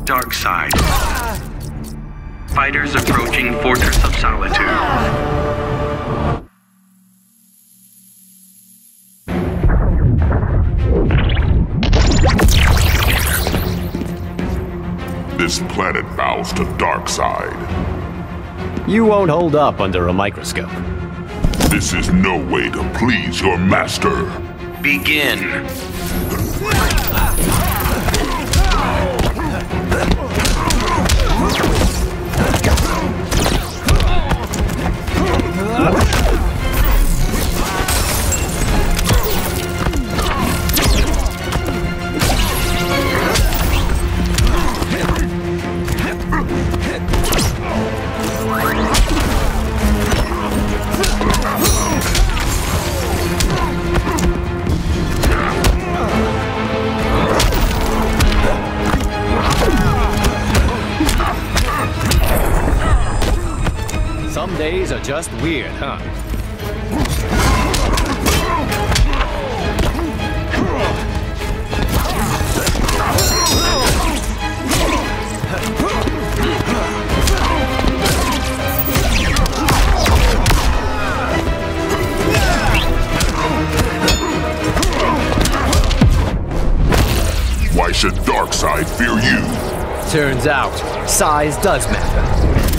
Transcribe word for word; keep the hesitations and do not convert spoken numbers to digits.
Darkseid. Fighters approaching Fortress of Solitude. This planet bows to Darkseid. You won't hold up under a microscope. This is no way to please your master. Begin. Some days are just weird, huh? Why should Darkseid fear you? Turns out, size does matter.